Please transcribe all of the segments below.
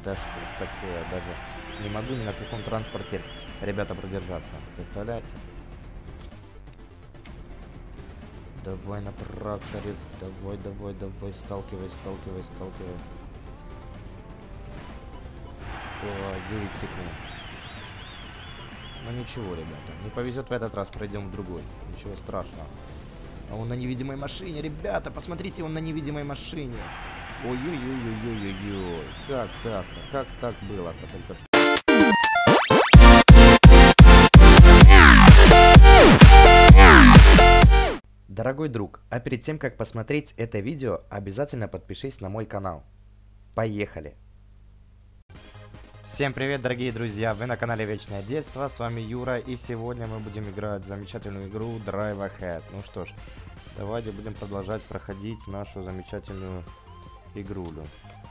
Да что ж такое, даже не могу ни на каком транспорте, ребята, продержаться. Представляете? Давай на тракторе. Давай, давай, давай. Сталкивай, сталкивай, сталкивай. О, 9 секунд. Ну ничего, ребята. Не повезет в этот раз, пройдем в другой. Ничего страшного. А он на невидимой машине, ребята. Посмотрите, он на невидимой машине. Ой-ой-ой-ой-ой-ой-ой. Как так-то? Как так было-то только что? Дорогой друг, а перед тем, как посмотреть это видео, обязательно подпишись на мой канал. Поехали! Всем привет, дорогие друзья! Вы на канале Вечное Детство, с вами Юра, и сегодня мы будем играть в замечательную игру Drive Ahead. Ну что ж, давайте будем продолжать проходить нашу замечательную игрулю.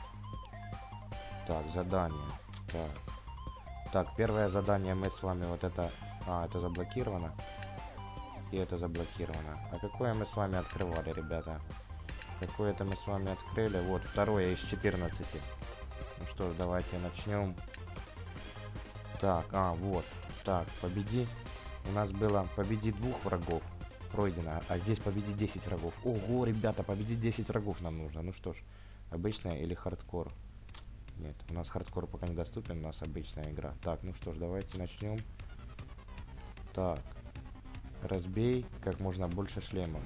Так, задание. Так, первое задание мы с вами вот это... это заблокировано. И это заблокировано. А какое мы с вами открывали, ребята? Какое-то мы с вами открыли. Вот, второе из 14. Ну что ж, давайте начнем. Так, вот. Так, победи. У нас было победи 2 врагов. Пройдено. А здесь победи 10 врагов. Ого, ребята, победить 10 врагов нам нужно. Ну что ж, обычная или хардкор? Нет, у нас хардкор пока недоступен, у нас обычная игра. Так, ну что ж, давайте начнем. Так. Разбей как можно больше шлемов.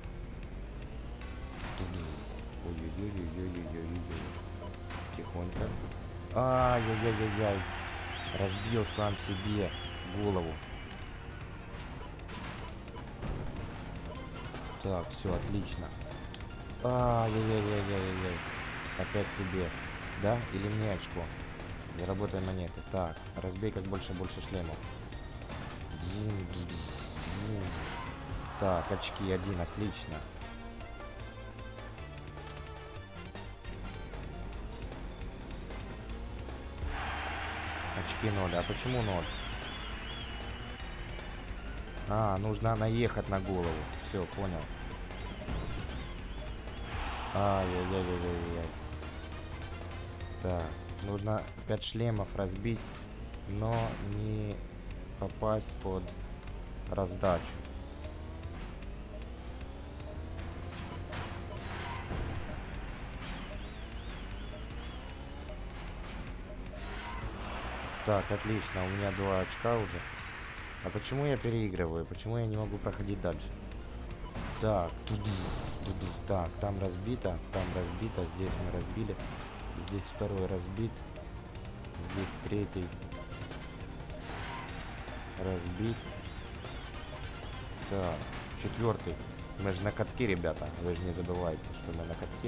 Ой-ой-ой-ой-ой-ой-ой-ой. Тихонько. Ай-яй-яй-яй-яй. Разбил сам себе голову. Так, все, отлично. Ай-яй-яй-яй-яй-яй. Опять себе. Да? Или мне очко? Заработай монеты. Так, разбей как больше шлемов. Так, очки 1, отлично. Очки 0. А почему 0? Нужно наехать на голову. Все, понял. Ай-яй-яй-яй-яй-яй. Так, нужно 5 шлемов разбить, но не попасть под раздачу. Так, отлично, у меня 2 очка уже. А почему я переигрываю? Почему я не могу проходить дальше? Так, так, там разбито, здесь мы разбили. Здесь второй разбит. Здесь третий разбит. Так, 4-й. Мы же на катке, ребята. Вы же не забывайте, что мы на катке.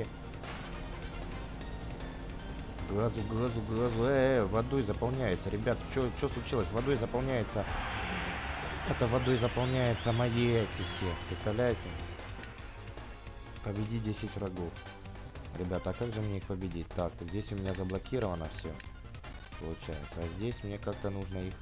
Газу, газу, газу. Водой заполняется, ребят. Что случилось? Водой заполняется. Это водой заполняется мои эти все. Представляете? Победи 10 врагов. Ребята, а как же мне их победить? Так, вот здесь у меня заблокировано все. Получается. А здесь мне как-то нужно их...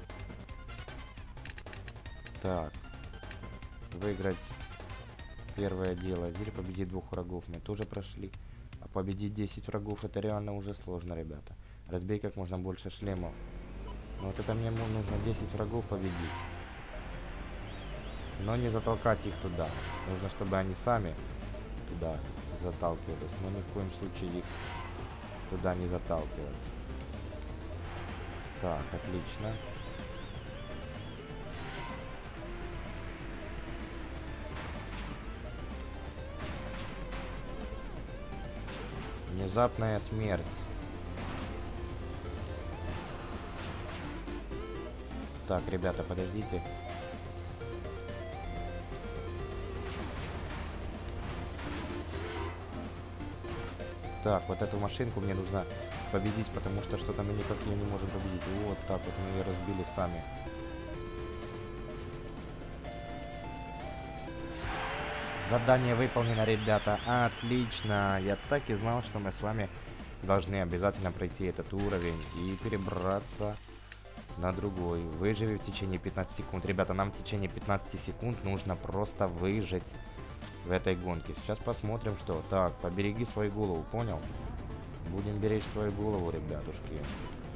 Так. Выиграть первое дело. Здесь победить 2 врагов. Мы тоже прошли. А победить 10 врагов это реально уже сложно, ребята. Разбей как можно больше шлемов. Но вот это мне нужно 10 врагов победить. Но не затолкать их туда. Нужно, чтобы они сами туда заталкивались. Но ни в коем случае их туда не заталкивать. Так, отлично. Внезапная смерть. Так, ребята, подождите. Так, вот эту машинку мне нужно победить, потому что что-то мы никак ее не можем победить. Вот так вот мы ее разбили сами. Задание выполнено, ребята. Отлично. Я так и знал, что мы с вами должны обязательно пройти этот уровень и перебраться на другой. Выживи в течение 15 секунд. Ребята, нам в течение 15 секунд нужно просто выжить в этой гонке. Сейчас посмотрим, что. Так, побереги свою голову, понял? Будем беречь свою голову, ребятушки.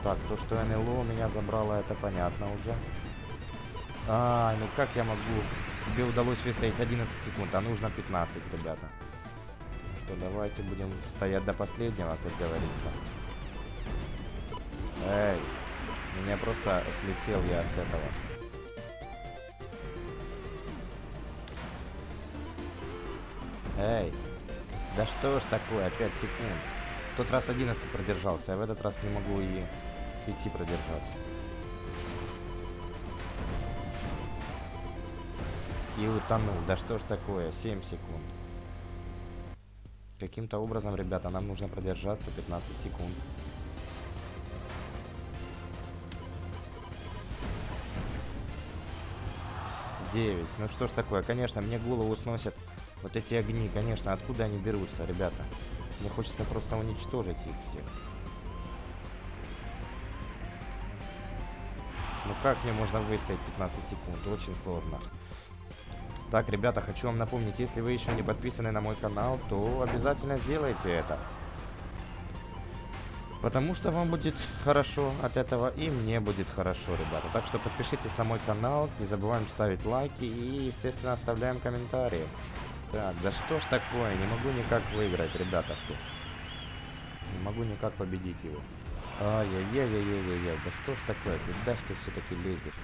Так, то, что НЛО у меня забрало, это понятно уже. А, ну как я могу? Тебе удалось выстоять 11 секунд, а нужно 15, ребята. Ну что, давайте будем стоять до последнего, как говорится. Эй, меня просто слетел я с этого. Эй, да что ж такое, 5 секунд. В тот раз 11 продержался, а в этот раз не могу и 5 продержаться. И утонул. Да что ж такое, 7 секунд. Каким-то образом, ребята, нам нужно продержаться 15 секунд. Девять. Ну что ж такое, конечно, мне голову сносят вот эти огни, конечно, откуда они берутся, ребята? Мне хочется просто уничтожить их всех. Ну как мне можно выстоять 15 секунд? Очень сложно. Так, ребята, хочу вам напомнить, если вы еще не подписаны на мой канал, то обязательно сделайте это. Потому что вам будет хорошо от этого, и мне будет хорошо, ребята. Так что подпишитесь на мой канал, не забываем ставить лайки и, естественно, оставляем комментарии. Так, да что ж такое, не могу никак выиграть, ребята, что? Не могу никак победить его. Ай-яй-яй-яй-яй-яй, да что ж такое, куда ж ты все-таки лезешь?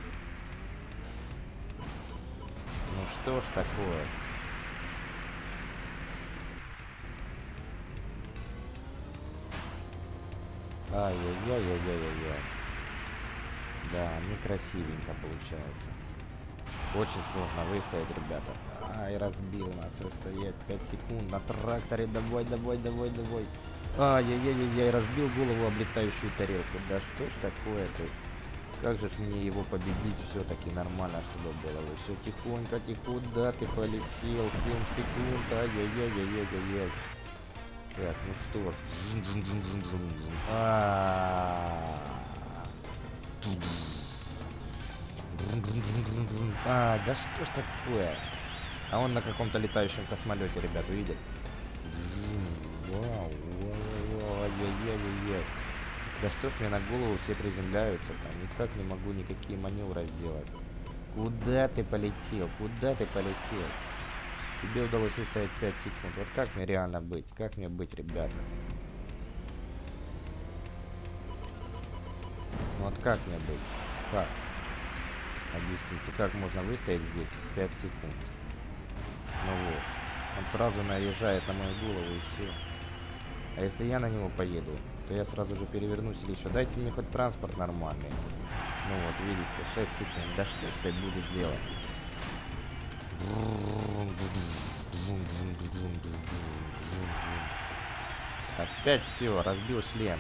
Ну что ж такое? Ай-яй-яй-яй-яй-яй. Да, некрасивенько получается. Очень сложно выстоять, ребята. Ай, разбил нас, расстоять 5 секунд на тракторе. Давай, давай, давай, давай. Ай-яй-яй-яй, разбил голову об летающую тарелку. Да что ж такое-то? Как же ж мне его победить все-таки нормально, чтобы было? Все тихонько, тихо, да, ты полетел. 7 секунд. Ай-яй-яй-яй-яй-яй. Так, ну что ж. Да что ж такое? А он на каком-то летающем космолете, ребят, видят? Вау, ай-яй-яй-яй. Да что ж мне на голову все приземляются там? Никак не могу никакие маневры сделать. Куда ты полетел? Куда ты полетел? Тебе удалось выставить 5 секунд. Вот как мне реально быть? Как мне быть, ребята? Вот как мне быть? Как? Объясните, как можно выстоять здесь 5 секунд? Ну вот. Он сразу наезжает на мою голову и все. А если я на него поеду, то я сразу же перевернусь или еще. Дайте мне хоть транспорт нормальный. Ну вот, видите, 6 секунд. Да что ж ты будешь делать? Опять все, разбил шлем.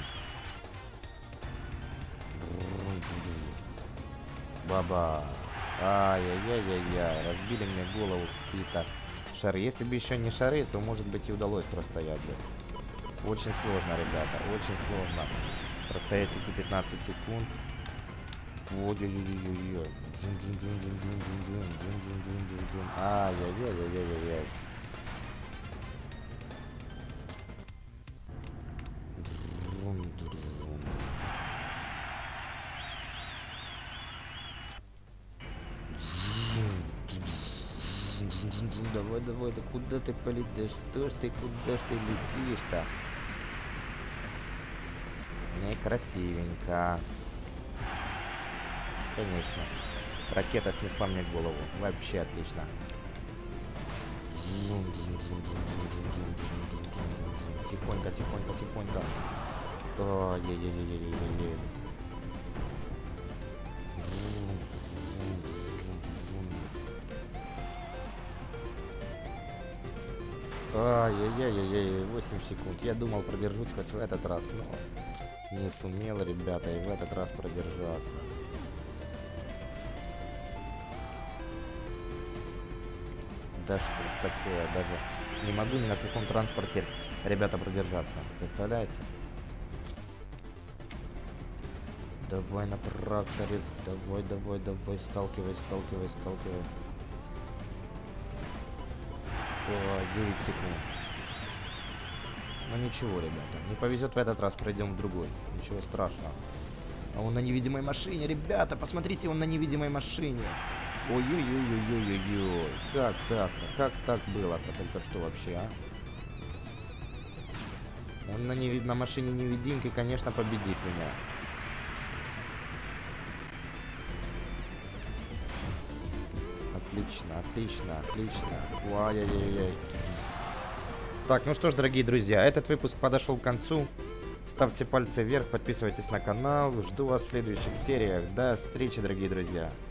Баба. Ай-яй-яй-яй-яй. Разбили мне голову какие-то шары. Если бы еще не шары, то может быть и удалось простоять бы. Очень сложно, ребята. Очень сложно простоять эти 15 секунд. Ой-ой-ой-ой-ой. Ай-яй-яй-яй-яй-яй. Давай, давай, да куда ты полетишь? Что ж ты, куда ж ты летишь-то? Некрасивенько. Конечно. Ракета снесла мне голову. Вообще отлично. Тихонько, тихонько, тихонько. Ой-ой-ой-ой-ой-ой. Ай-яй-яй-яй-яй, 8 секунд. Я думал, продержусь хоть в этот раз, но не сумел, ребята, и в этот раз продержаться. Да что ж такое, даже не могу ни на каком транспорте, ребята, продержаться. Представляете? Давай на тракторе, давай, давай, давай, сталкивай, сталкивай, сталкивай. 9 секунд. Ну ничего, ребята, не повезет в этот раз, пройдем в другой. Ничего страшного. А он на невидимой машине, ребята, посмотрите, он на невидимой машине. Ой-ой-ой-ой-ой-ой. Как так-то? Как так было-то только что вообще, а? Он на машине невидимки, конечно, победит меня. Отлично, отлично, отлично. Ой-ой-ой-ой. Так, ну что ж, дорогие друзья, этот выпуск подошел к концу. Ставьте пальцы вверх, подписывайтесь на канал. Жду вас в следующих сериях. До встречи, дорогие друзья.